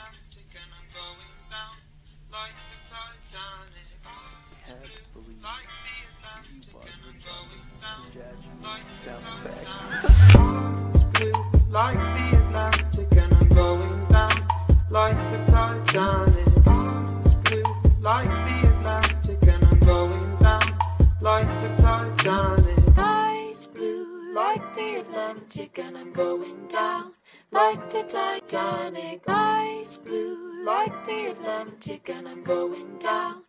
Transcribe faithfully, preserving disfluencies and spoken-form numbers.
Atlantic and I'm going down like the Titanic. Eyes blue like the Atlantic and I'm going down like the Titanic. Eyes blue like the Atlantic and I'm going down like the Titanic. Eyes blue like the Atlantic and I'm going down like the Titanic. Eyes blue like the Atlantic and I'm going down like the Titanic. Eyes blue like the Atlantic and I'm going down